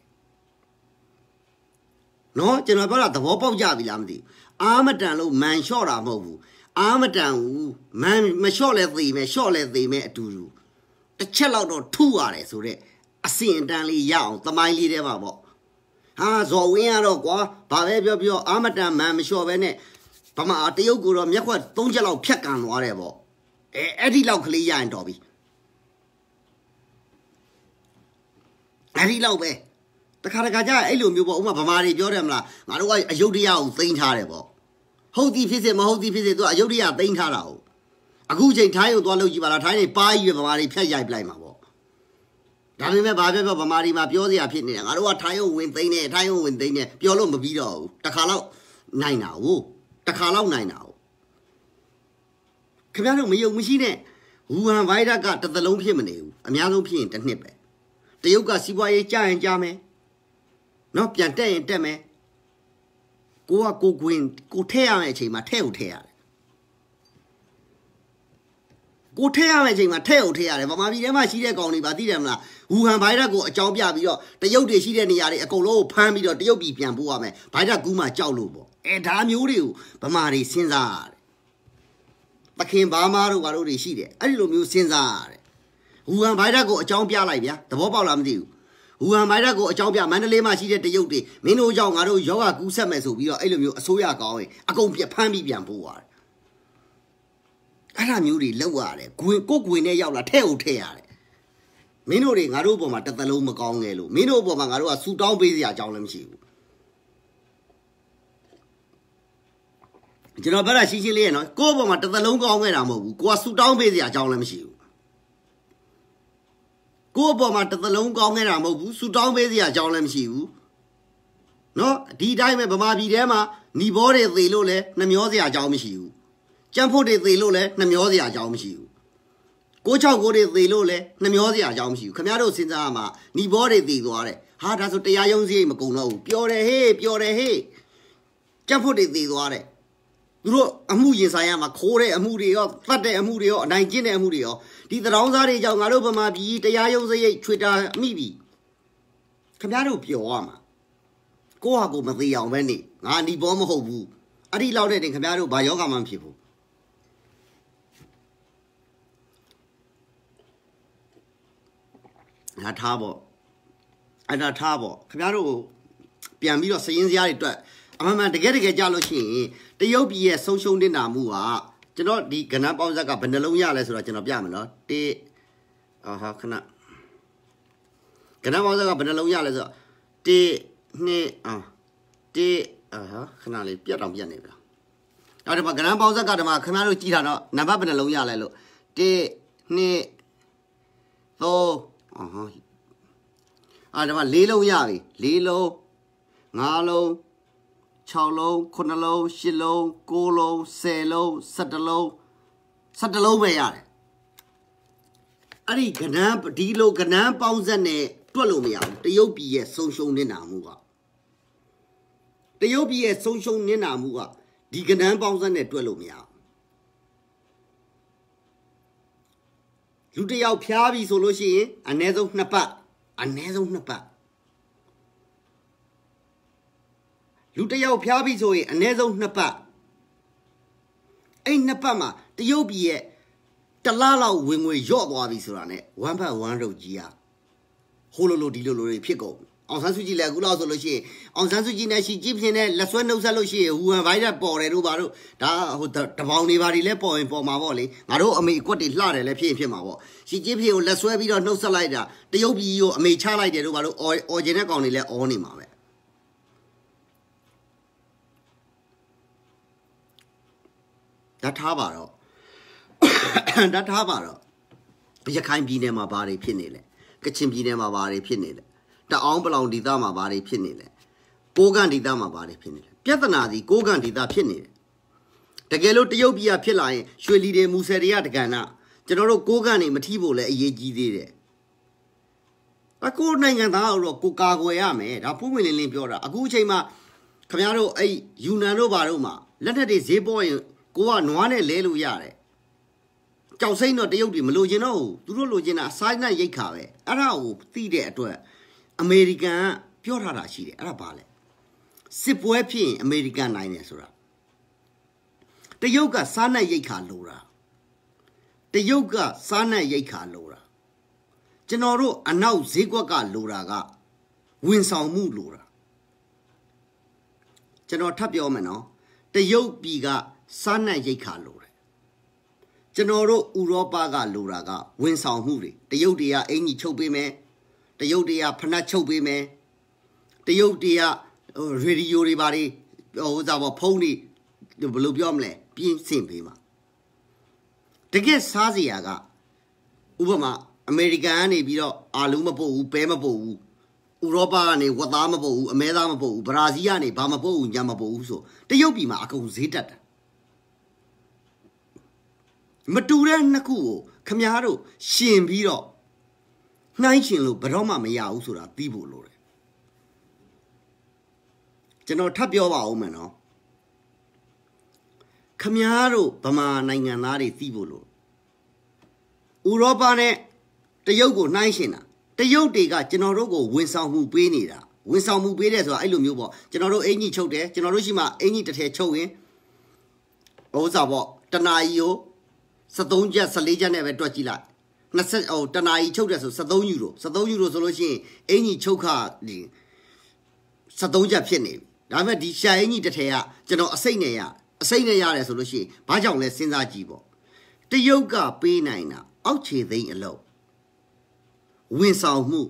နော်ကျွန်တော်ပြောတာသဘောပေါက်ကြပြီလားမသိဘူးအာမတန်လို့မန်လျှော့တာမဟုတ်ဘူးအာမတန်ဘူးမန်မလျှော့လဲသေမယ်လျှော့လဲသေမယ်အတူတူတစ်ချက်လောက်တော့ထုရတယ်ဆိုတော့အစင်အတန်လေးရအောင်သမိုင်းလေးထဲမှာပေါ့ဟာဇော်ဝင်းရတော့ကွာဘာပဲပြောပြောအာမတန်မန်မလျှော့ပဲနဲ့ဗမာတရုတ်ကိုတော့မျက်ခွက်သုံးချက်လောက်ဖြတ်ကန်သွားတယ်ပေါ့အဲအဲ့ဒီလောက်ကလေးရရင်တော်ပြီအဲ့ဒီလောက်ပဲတခါတခါကျအဲ့လိုမျိုးပေါ့ဥမာဗမာတွေပြောတယ်မလားငါတို့ကအယုဒ္ဓယကိုသိမ်းထားတယ်ပေါ့ဟုတ်သည်ဖြစ်စေမဟုတ်သည်ဖြစ်စေသူကအယုဒ္ဓယသိမ်းထားတာဟုတ်အခုချိန်ထိုင်းကိုသွားလို့ကြည့်ပါလားထိုင်းနေပါးကြီးပဲဗမာတွေဖြတ်ရိုက်ပလိုက်မှာပေါ့ဒါပေမဲ့ဘာပြောပြောဗမာတွေမှာပြောစရာဖြစ်နေတယ်ငါတို့ကထိုင်းကိုဝင်သိမ်းတယ်ထိုင်းကိုဝင်သိမ်းတယ်ပြောလို့မပြီးတော့ဘူးတခါတော့နိုင်တာဟုတ်တခါတော့နိုင်တာဟုတ်ခင်ဗျားတို့မယုံမရှိနဲ့ဝူဟန်ဗိုင်းရပ်ကတစ်သလုံးဖြစ်မနေဘူးအများဆုံးဖြစ်ရင်တစ်နှစ်ပဲတရုတ်ကစီးပွားရေးကြာရင်ကြာမယ်နော်ပြန်တက်ရင်တက်မယ်ကိုကကိုကွင်းကိုထဲရမယ့်အချိန်မှာထဲကိုထဲရတယ်ကိုထဲရမယ့်အချိန်မှာထဲကိုထဲရတယ်ဗမာပြည်ထဲမှာရှိတဲ့ကောင်တွေပါသိတယ်မလားဝူဟန်ဗိုင်းရပ်ကိုအကြောင်းပြပြီးတော့တရုတ်တွေရှိတဲ့နေရာတွေအကုန်လုံးကိုဖမ်းပြီးတော့တရုတ်ပြည်ပြန်ပို့ရမယ်ဗိုင်းရပ်ကူးမှကြောက်လို့ပေါ့အဲဒါမျိုးတွေကိုဗမာတွေစဉ်းစားရတယ်သခင်ဘာမားတို့ဘာတို့တွေရှိတယ်အဲ့ဒီလိုမျိုးစဉ်းစားရတယ်ဝူဟန်ဗိုင်းရပ်ကိုအကြောင်းပြလိုက်ဗျာသဘောပေါက်လားမသိဘူးဝူဟန်ဗိုင်းရပ်ကိုအကြောင်းပြမန္တလေးမှာရှိတဲ့တရုတ်တွေမင်းတို့ကြောင့်ငါတို့ယောဂကူးဆက်မယ်ဆိုပြီးတော့အဲ့လိုမျိုးအစိုးရကောင်းရင်အကုန်ပြဖမ်းပြီးပြန်ပို့ရတယ်အဲ့ဒါမျိုးတွေလောက်ရတယ်ဂွင်ကိုဂွင်နဲ့ရောက်လာထဲ့ကိုထဲ့ရတယ်မင်းတို့တွေငါတို့ဘုံမှာတစ်သလုံးမကောင်းငယ်လို့မင်းတို့ဘုံမှာငါတို့ကဆူတောင်းပေးစရာအကြောင်းလည်းမရှိဘူးကျွန်တော်ပြောတာရှင်းရှင်းလေးရနော်ကိုယ့်ဘောမှာတစ်သလုံးကောင်းခဲ့တာမဟုတ်ဘူးကိုကဆူတောင်းပေးစရာအကြောင်းလည်းမရှိဘူးကိုယ့်ဘောမှာတစ်သလုံးကောင်းခဲ့တာမဟုတ်ဘူးဆူတောင်းပေးစရာအကြောင်းလည်းမရှိဘူးနော်ဒီတိုင်းပဲဗမာပြည်ထဲမှာညီဘောတွေသေလို့လဲနှမျောစရာအကြောင်းမရှိဘူးကြံဖို့တွေသေလို့လဲနှမျောစရာအကြောင်းမရှိဘူးကိုချောက်ကိုတွေသေလို့လဲနှမျောစရာအကြောင်းမရှိဘူးခင်ဗျားတို့စဉ်းစားရမှာညီဘောတွေသေသွားတယ်ဟာဒါဆိုတရားရုံးစရိတ်မကုန်တော့ဘူးပျော်တယ်ဟေးပျော်တယ်ဟေးကြံဖို့တွေသေသွားတယ်သူတို့အမှုရင်ဆိုင်ရမှာခိုးတဲ့အမှုတွေရောသတ်တဲ့အမှုတွေရောအနိုင်ကျင့်တဲ့အမှုတွေရောဒီသတောင်းစားတွေကြောင့်ငါတို့ဗမာပြည်တရားရုံးစရိတ်ချွေတာအမိပြီခင်ဗျားတို့ပျော်ရမှာကိုဟာကိုမသေးအောင်ပဲနေငါညီဘောမဟုတ်ဘူးအဲ့ဒီလောက်တဲ့တင်ခင်ဗျားတို့ဘာယောဂမှမဖြစ်ဘူးငါထားပေါ့အဲ့ဒါထားပေါ့ခင်ဗျားတို့ပြန်ပြီးတော့စရင်စရာတွေအတွက်အမှန်မှန်တကယ်တကယ်ကြလို့ရှိရင်တရုတ်ပြည်ရဲ့ဆုံးရှုံးနေတာမှုကကျွန်တော်ဒီကဏ္ဍပေါင်းဆက်ကဘယ်နှလုံးရလဲဆိုတော့ကျွန်တော်ပြမယ်နော်တေးအာဟာခဏကဏ္ဍပေါင်းဆက်ကဘယ်နှလုံးရလဲဆိုတော့တေးနှစ်အာတေးအာဟာခဏလေးပြတ်တော့ပြတ်နေပြီလားအဲ့ဒါမှကဏ္ဍပေါင်းဆက်ကတည်းကခင်ဗျားတို့ကြည့်တာတော့နံပါတ်ဘယ်နှလုံးရလဲလို့တေးနှစ်သုံးအာဟာအဲ့ဒါမှလေးလုံးရပြီလေးလုံးငါးလုံး၆လုံးခုနှစ်လုံးရှစ်လုံးကိုးလုံးဆယ်လုံးဆယ့်တစ်လုံးဆယ့်တစ်လုံးပဲရတယ်အဲ့ဒီကဏ္ဍဒီလိုကဏ္ဍပေါင်းဆက်နဲ့တွက်လို့မရဘူးတရုတ်ပြည်ရဲ့ဆုံးရှုံးနေတာမှုကတရုတ်ပြည်ရဲ့ဆုံးရှုံးနေတာမှုကဒီကဏ္ဍပေါင်းဆက်နဲ့တွက်လို့မရဘူးလူတယောက်ဖျားပြီဆိုလို့ရှိရင်အနည်းဆုံးနှစ်ပတ်အနည်းဆုံးနှစ်ပတ်လူတယောက်ဖျားပြီဆိုရင်အနည်းဆုံးနှစ်ပတ်အဲ့နှစ်ပတ်မှာတရုတ်ပြည်ရဲ့တလားလောက်ဝင်ငွေရော့သွားပြီဆိုတာ ਨੇ ဝမ်းဖတ်ဝမ်းထုတ်ကြီးอ่ะဟိုလိုလိုဒီလိုလိုတွေဖြစ်ကုန်အောင်ဆန်းစုကြည်လည်းအခုလောက်ဆိုလို့ရှိရင်အောင်ဆန်းစုကြည်နဲ့ရှီကျင်းပြင်းနဲ့လက်ဆွဲနှုတ်ဆက်လို့ရှိရင်ဟူဟန်ဗိုင်းရပ်ပေါ်တယ်တို့ဘာတို့ဒါဟိုတပေါင်းတွေဘာတွေလဲပေါ်ရင်ပေါ်မှာပေါ့လေငါတို့အမေအကွက်တွေလှတယ်လဲဖြစ်ရင်ဖြစ်မှာပေါ့ရှီကျင်းပြင်းကိုလက်ဆွဲပြီးတော့နှုတ်ဆက်လိုက်တာတရုတ်ပြည်ကိုအမေချလိုက်တယ်တို့ဘာတို့အော်အော်ကျင်တဲ့ကောင်တွေလဲအော်နေမှာပဲဒါထားပါတော့ဒါထားပါတော့ရခိုင်ပြည်နယ်မှာဘာတွေဖြစ်နေလဲကချင်ပြည်နယ်မှာဘာတွေဖြစ်နေလဲတအောင်းပလောင်ဒေသမှာဘာတွေဖြစ်နေလဲကိုးကန့်ဒေသမှာဘာတွေဖြစ်နေလဲပြဿနာစီကိုးကန့်ဒေသဖြစ်နေတယ်တကယ်လို့တရုတ်ပြည်ကဖြစ်လာရင်ရွှေလီတွေမူဆယ်တွေကတကန်နာကျွန်တော်တို့ကိုးကန့်နေမထီးဖို့လဲအရေးကြီးသေးတယ်အခုနိုင်ငံသားတော့ကိုကာကွယ်ရမယ်ဒါပုံဝင်လင်းလင်းပြောတာအခုအချိန်မှာခင်ဗျားတို့အဲ့ယူနန်တို့ဘာတို့မှာလက်ထက်တွေဈေးပေါ်ရင်ကိုကနွားနဲ့လဲလို့ရတယ်ကြောက်စိမ့်တော့တရုတ်တွေမလို့ချင်တော့ဘူးသူတို့လိုချင်တာအဆိုင်နဲ့ရိတ်ခါပဲအဲ့ဒါကိုသိတဲ့အတွက်အမေရိကန်ကပြောထားတာရှိတယ်အဲ့ဒါဘာလဲစစ်ပွဲဖြစ်ရင်အမေရိကန်နိုင်တယ်ဆိုတာတရုတ်ကစားနဲ့ရိတ်ခါလိုတာတရုတ်ကစားနဲ့ရိတ်ခါလိုတာကျွန်တော်တို့အနောက်ဈေးကွက်ကလိုတာကဝန်ဆောင်မှုလိုတာကျွန်တော်ထပ်ပြောမယ်နော်တရုတ်ပြည်ကစားနဲ့ရိတ်ခါလိုတယ်ကျွန်တော်တို့ဥရောပကလိုတာကဝန်ဆောင်မှုတွေတရုတ်တွေကအင်ကြီးချုပ်ပေးမယ်တရုတ်တွေကဖနက်ချုပ်ပေးမယ်တရုတ်တွေကရေဒီယိုတွေဘာတွေဟိုစားပေါ့ဖုန်းတွေဘယ်လိုပြောမလဲပြင်းစင်ပေးမှာတကယ်စားစရာကဥပမာအမေရိကန်ကနေပြီးတော့အာလူးမပုတ်ဘူးပဲမပုတ်ဘူးဥရောပကနေဝက်သားမပုတ်ဘူးအမဲသားမပုတ်ဘူးဘရာဇီးကနေဘာမပုတ်ဘူးညမပုတ်ဘူးဆိုတရုတ်ပြည်မှာအကုန်ဈေးတက်တယ်မတူတဲ့နှစ်ခုကိုခမားတို့ရှင်ပြီးတော့နှိုင်းရှင်လို့ဘယ်တော့မှမရဘူးဆိုတာသိဖို့လိုတယ်ကျွန်တော်ထပ်ပြောပါဦးမယ်နော်ခမားတို့ဗမာနိုင်ငံသားတွေသိဖို့လိုဥရောပနဲ့တရုတ်ကိုနှိုင်းရှင်တာတရုတ်တွေကကျွန်တော်တို့ကိုဝန်ဆောင်မှုပေးနေတာဝန်ဆောင်မှုပေးတယ်ဆိုတာအဲ့လိုမျိုးပေါ့ကျွန်တော်တို့အင်ကြီးချုပ်တယ်ကျွန်တော်တို့ရှိမှအင်ကြီးတစ်ထည်ချုပ်ရင်ဟိုစားပေါ့တနာကြီးကို73ကျပ်14ကျပ်နဲ့ပဲတွက်ကြည့်လိုက်20ဟိုတနာကြီးချုပ်တယ်ဆို73ယူရို73ယူရိုဆိုလို့ရှိရင်အင်ကြီးချုပ်ခဒီ73ကျပ်ဖြစ်နေပြီဒါပေမဲ့ဒီရှာအင်ကြီးတစ်ထည်ကကျွန်တော်အစိမ့်နဲ့ရအစိမ့်နဲ့ရတယ်ဆိုလို့ရှိရင်ဘာကြောင့်လဲစဉ်းစားကြည့်ပေါ့တရုတ်ကပေးနိုင်တာအောက်ခြေသိမ်းအလုပ်ဝန်ဆောင်မှု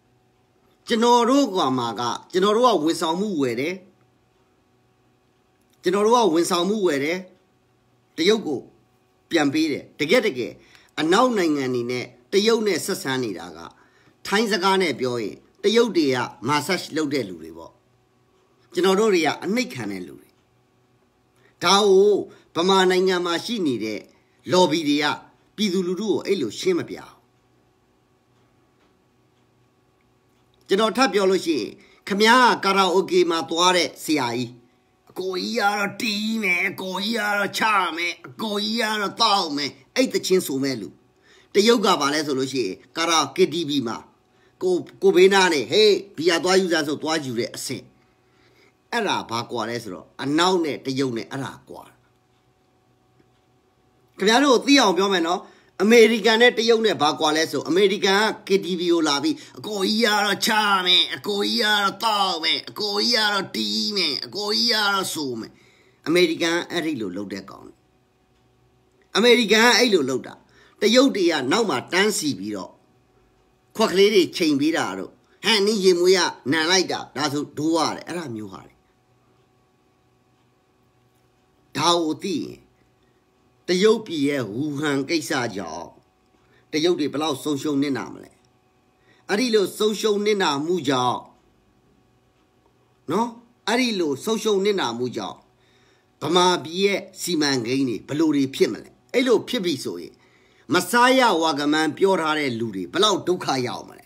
ကျွန်တော်တို့ကမှာကကျွန်တော်တို့ကဝန်ဆောင်မှုဝယ်တယ်ကျွန်တော်တို့ကဝန်ဆောင်မှုဝယ်တယ်တရုတ်ကိုပြန်ပေးတယ်တကယ်တကယ်အနောက်နိုင်ငံနေနဲ့တရုတ်နဲ့ဆက်ဆံနေတာကထိုင်းစကားနဲ့ပြောရင်တရုတ်တွေကမာဆတ်လုပ်တဲ့လူတွေပေါ့ကျွန်တော်တို့တွေကအနှိတ်ခံတဲ့လူတွေဒါကိုဗမာနိုင်ငံမှာရှိနေတဲ့ lobby တွေကပြည်သူလူထုကိုအဲ့လိုရှင်းမပြအောင်ကျွန်တော်ထပ်ပြောလို့ရှိရင်ခမည်းကာရာအိုကေမှာသွားတဲ့ဆရာကြီးအကိုကြီးကတော့တီးမယ်အကိုကြီးကတော့ချမယ်အကိုကြီးကတော့တောက်မယ်အဲ့တချင်းဆိုမဲ့လူတရုတ်ကပါလဲဆိုလို့ရှိရင်ကာရာ ကေ တီ ဗီ မှာကိုကိုဘေးနာနဲ့ဟေးဘီယာသွားယူစားဆိုသွားယူတဲ့အဆင့်အဲ့ဒါဘာကွာလဲဆိုတော့အနောက်နဲ့တရုတ်နဲ့အဲ့ဒါကွာခင်ဗျားတို့သိအောင်ပြောမယ်နော်အမေရိကန်နဲ့တရုတ်နဲ့ဘာကွာလဲဆိုအမေရိကန်က ကေ တီ ဗီ ကိုလာပြီးအကိုကြီးကတော့ချမယ်အကိုကြီးကတော့တောက်မယ်အကိုကြီးကတော့တီးမယ်အကိုကြီးကတော့ဆိုမယ်အမေရိကန်အဲ့ဒီလိုလုပ်တဲ့ကောင်အမေရိကန်အဲ့လိုလုပ်တာတရုတ်တွေကနောက်မှာတန်းစီပြီးတော့ခွက်ကလေးတွေချိန်ပေးတာတော့ဟန်နီရေမွေးကနန်လိုက်တာဒါဆိုဒိုးရတယ်အဲ့ဒါမျိုးဟာလေဒါကိုသိရင်တရုတ်ပြည်ရဲ့ဝူဟန်ကိစ္စကြောင့်တရုတ်တွေဘယ်လောက်ဆုံးရှုံးနစ်နာမလဲအဲ့ဒီလိုဆုံးရှုံးနစ်နာမှုကြောင့်နော်အဲ့ဒီလိုဆုံးရှုံးနစ်နာမှုကြောင့်ဗမာပြည်ရဲ့စီမံကိန်းတွေဘယ်လိုတွေဖြစ်မလဲအဲ့လိုဖြစ်ပြီဆိုရင်မစားရဝါကမန်းပြောထားတဲ့လူတွေဘယ်လောက်ဒုက္ခရောက်မလဲ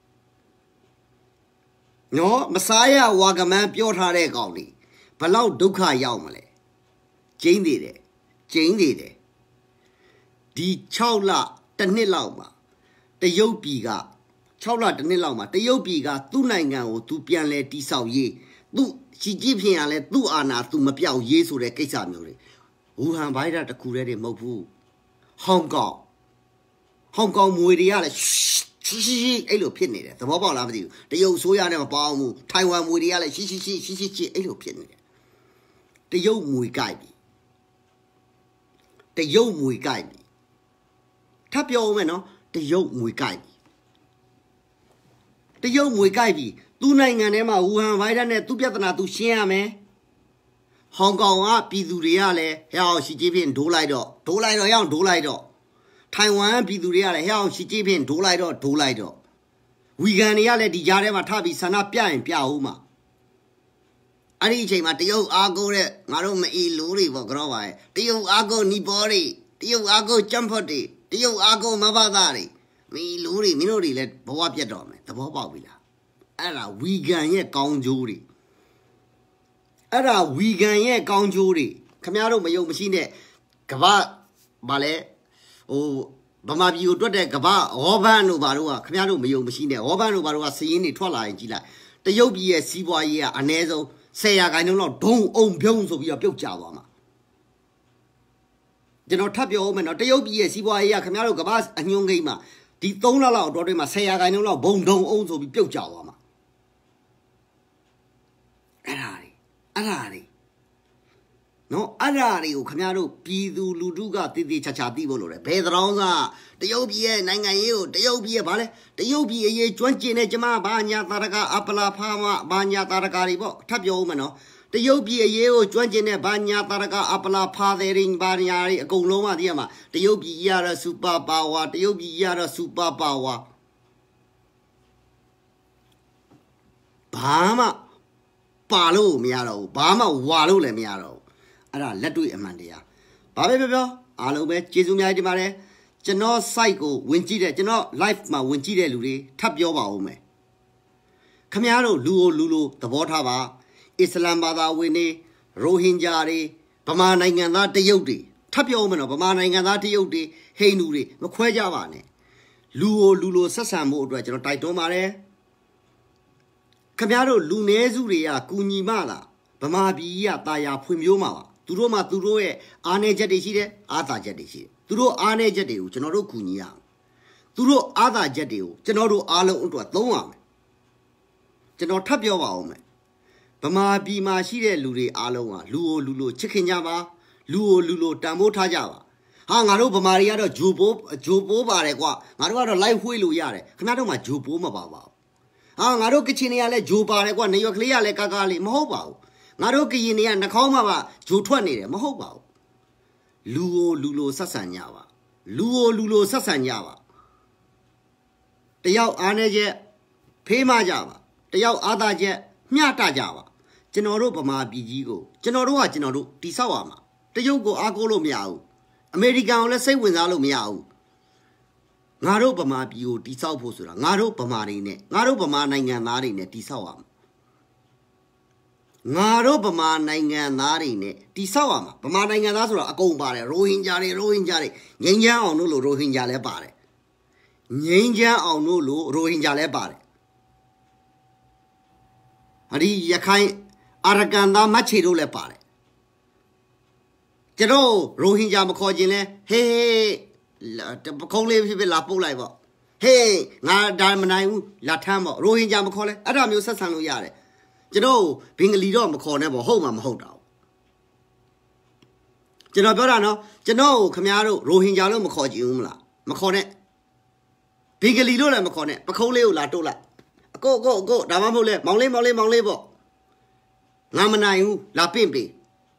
နော်မစားရဝါကမန်းပြောထားတဲ့ကောင်တွေဘယ်လောက်ဒုက္ခရောက်မလဲကျင်းသေးတယ်ကျင်းသေးတယ်ဒီ6လတစ်နှစ်လောက်မှာတရုတ်ပြည်က6လတစ်နှစ်လောက်မှာတရုတ်ပြည်ကသူ့နိုင်ငံကိုသူပြန်လဲတိဆောက်ရေးသူ့ရှီကျင်းဖြစ်ရလဲသူ့အာဏာသူမပြောက်ရေးဆိုတဲ့ကိစ္စမျိုးတွေဝူဟန်ဗိုင်းရပ်တစ်ခုတည်းတွေမဟုတ်ဘူးဟောင်ကောင်ဟောင်ကောင်မွေတွေကလည်းရှိရှိရှိအဲ့လိုဖြစ်နေတယ်သဘောပေါက်လားမသိဘူးတရုတ်ဆိုးရနဲ့မပေါအောင်ဘူးထိုင်ဝမ်မွေတွေကလည်းရှိရှိရှိရှိရှိရှိအဲ့လိုဖြစ်နေတယ်တရုတ်မွေကြိုက်ပြီတရုတ်မွေကြိုက်ပြီထပ်ပြောဦးမယ်နော်တရုတ်မွေကြိုက်ပြီတရုတ်မွေကြိုက်ပြီသူ့နိုင်ငံထဲမှာဝူဟန်ဗိုင်းရပ်နဲ့သူ့ပြဿနာသူရှင်းရမယ်ဟောင်ကောင်ကပြည်သူတွေကလည်းဟဲ့အောင်ရှီကျင်းဖြင့်ဒိုးလိုက်တော့ဒိုးလိုက်တော့ရအောင်ဒိုးလိုက်တော့ထိုင်ဝမ်ပြည်သူတွေကလည်းဟဲ့အောင်ရှီကျင်းဖြင့်ဒိုးလိုက်တော့ဒိုးလိုက်တော့ဝီဂန်တွေကလည်းဒီကြားထဲမှာထပြီးဆန္ဒပြရင်ပြဦးမှာအဲ့ဒီအချိန်မှာတရုတ်အားကိုတဲ့ငါတို့မအီလူတွေပေါ့ကြောပါရဲ့တရုတ်အားကိုနီပေါ်တွေတရုတ်အားကိုကြံဖော့တွေတရုတ်အားကိုမဘာသားတွေမီလူတွေမင်းတို့တွေလည်းဘဝပြတ်တော့မယ်သဘောပေါက်ပြီလားအဲ့ဒါဝီဂန်ရဲ့ကောင်းကျိုးတွေအဲ့ဒါဝီဂန်ရဲ့ကောင်းကျိုးတွေခင်ဗျားတို့မယုံမရှိနဲ့ကဘာဗာလဲဟိုဗမာပြည်ကိုတွက်တဲ့ကဘာဟောဘန်တို့ဘာတို့ကခင်ဗျားတို့မယုံမရှိနဲ့ဟောဘန်တို့ဘာတို့ကစည်ရင်းတွေထွက်လာရင်ကြည့်လိုက်တရုတ်ပြည်ရဲ့စီးပွားရေးကအနည်းဆုံးဆယ်ရာခိုင်နှုန်းလောက်ဒုံအုံဖြုံးဆိုပြီးတော့ပြုတ်ကျသွားမှာကျွန်တော်ထပ်ပြောဦးမယ်နော်တရုတ်ပြည်ရဲ့စီးပွားရေးကခင်ဗျားတို့ကဘာအညွှန်းကိန်းမှာဒီသုံးလလောက်အတွင်းမှာဆယ်ရာခိုင်နှုန်းလောက်ဘုံဒုံအုံဆိုပြီးပြုတ်ကျသွားမှာအဲ့ဒါတွေအဲ့ဒါတွေနော်အဲ့ဒါတွေကိုခင်ဗျားတို့ပြည်သူလူထုကတည်တည်ချာချာသိဖို့လိုတယ်ဘယ်သောင်းကတရုတ်ပြည်ရဲ့နိုင်ငံရေးကိုတရုတ်ပြည်ရဲ့ဗာလဲတရုတ်ပြည်အရေးကျွမ်းကျင်တဲ့ကျမဘာညာတာရကအပလာဖာမဘာညာတာရကတွေပေါ့ထပ်ပြောဦးမယ်နော်တရုတ်ပြည်အရေးကိုကျွမ်းကျင်တဲ့ဘာညာတာရကအပလာဖာတဲ့ရင်ဘာညာတွေအကုန်လုံးကသိရမှာတရုတ်ပြည်ရတော့စူပါပါဝါတရုတ်ပြည်ရတော့စူပါပါဝါဘာမှပါလို့မရတော့ဘူးဘာမှဝါလို့လည်းမရတော့ဘူးအဲ့ဒါလက်တွေ့အမှန်တရားဘာပဲပြောပြောအားလုံးပဲကျေးဇူးများတင်ပါတယ်ကျွန်တော် site ကိုဝင်ကြည့်တဲ့ကျွန်တော် live မှာဝင်ကြည့်တဲ့လူတွေထပ်ပြောပါဦးမယ်ခမည်းတော်လူကိုလူလိုသဘောထားပါအစ္စလာမ်ဘာသာဝင်တွေရိုဟင်ဂျာတွေဗမာနိုင်ငံသားတရုတ်တွေထပ်ပြောဦးမယ်နော်ဗမာနိုင်ငံသားတရုတ်တွေဟိန္ဒူတွေမခွဲကြပါနဲ့လူကိုလူလိုဆက်ဆံမှုအတွက်ကျွန်တော်တိုက်တွန်းပါတယ်ခမည်းတော်လူနည်းစုတွေကကူညီမလားဗမာပြည်ကတာယာဖွံ့ဖြိုးမှာပါသူတို့မှသူတို့ရဲ့အားနည်းချက်တွေရှိတယ်အားသာချက်တွေရှိတယ်သူတို့အားနည်းချက်တွေကိုကျွန်တော်တို့ကူညီရအောင်သူတို့အားသာချက်တွေကိုကျွန်တော်တို့အားလုံးအတွက်သုံးရမယ်ကျွန်တော်ထပ်ပြောပါဦးမယ်ဗမာပြည်မှာရှိတဲ့လူတွေအားလုံးကလူကိုလူလိုချစ်ခင်ကြပါလူကိုလူလိုတန်ဖိုးထားကြပါဟာငါတို့ဗမာတွေကတော့ဂျိုပိုးဂျိုပိုးပါတယ်ကွာငါတို့ကတော့လိုက်ဝှေ့လို့ရတယ်ခင်ဗျားတို့မှဂျိုပိုးမပါပါဘူးဟာငါတို့ကချင်တွေကလည်းဂျိုပါတယ်ကွာနေရွက်ကလေးကလည်းကာကာလေးမဟုတ်ပါဘူး ngã đâu cái gì này nó không mà bà chủ thuận này mà không bảo luo lulo sát sản nhà bà luo lulo sát sản nhà bà để yêu anh ấy chứ phê màjà bà để yêu anh ta chứ nhát tajà bà cho nó đâu mà bị gì cô cho nó đâu à cho nó đâu đi sao à mà để yêu cô à cô lo miao America là xây quần áo lo miao ngã đâu mà bị cô đi sao phố sura ngã đâu mà này nè ngã đâu mà này nghe nói này đi sao à ngã đâu mà này nghe nói này đi sao à mà mà này nghe nói sura công bà này Rohingya này Rohingya này Nyein Aung nó lo Rohingya này bà này Nyein Aung nó lo Rohingya này bà này Hadi yakai Araganda machi đâu lại bà này cho đó Rohingya mà coi gì nè hey không lấy phim là bố lại vợ hey ngã đàn mà này là tham vợ Rohingya mà coi lấy ở đóမျိုးsát sang luôn ya đấy cho đó bên cái lý đó mà coi này vợ hậu mà mà hậu đâu cho đó biết ra nó cho đó khám nhà đâu Rohingya đâu mà coi gì không là mà coi này bên cái lý đó là mà coi này mà không lấy là đâu lại cô cô cô đào mà mau lên mau lên mau lên mau lên vợ ngã mà này là pin pin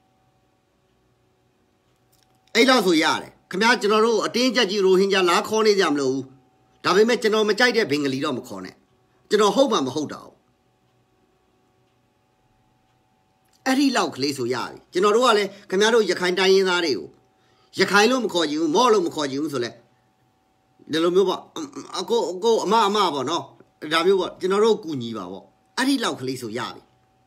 ấy đó rồi ya đấy khám nhà cho nó đâu tiền giá trị Rohingya lá coi này giảm luôn đặc biệt mấy cho nó mà chạy đến bên cái lý đó mà coi này cho nó hậu mà mà hậu đâu ấy đi lâu cái số ya cho nó đâu à le khám nhà đâu giờ khai đại ra đấy giờ khai luôn mà coi gì mua luôn mà coi gì rồi le để loမျိုးပေါ့cô côအမအမပေါ့နော်ဒါမျိုးပေါ့ကျွန်တော်တို့ကူညီပါပေါ့အဲ့ဒီလောက်ကလေးဆိုရပြီ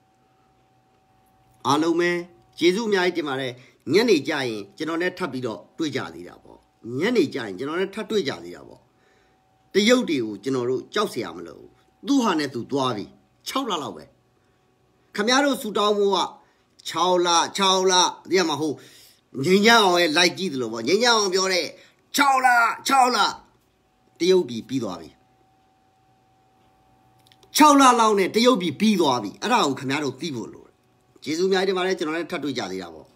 အားလုံးပဲကျေးဇူးအများကြီးတင်ပါတယ်ညနေကြရင်ကျွန်တော်နဲ့ထပ်ပြီးတော့တွေ့ကြသေးတာပေါ့ညနေကြရင်ကျွန်တော်နဲ့ထပ်တွေ့ကြသေးတာပေါ့တရုတ်တွေကိုကျွန်တော်တို့ကြောက်เสียမလို့သူ့ဟာနဲ့သူသွားပြီ6လလောက်ပဲခမရတို့စူတောင်းမိုးက6လ6လဒီမှာဟိုငိမ့်ကြအောင်ရဲ့လိုက်ကြည့်တယ်လို့ပေါ့ငိမ့်ကြအောင်ပြောတဲ့6လ6လတရုတ်ပြည်ပြီးသွားပြီ6လလောက်နဲ့တရုတ်ပြည်ပြီးသွားပြီအဲ့ဒါကိုခင်ဗျားတို့သိဖို့လိုတယ်ကျေးဇူးများတင်ပါတယ်ကျွန်တော်လည်းထပ်တွေ့ကြသေးတာပေါ့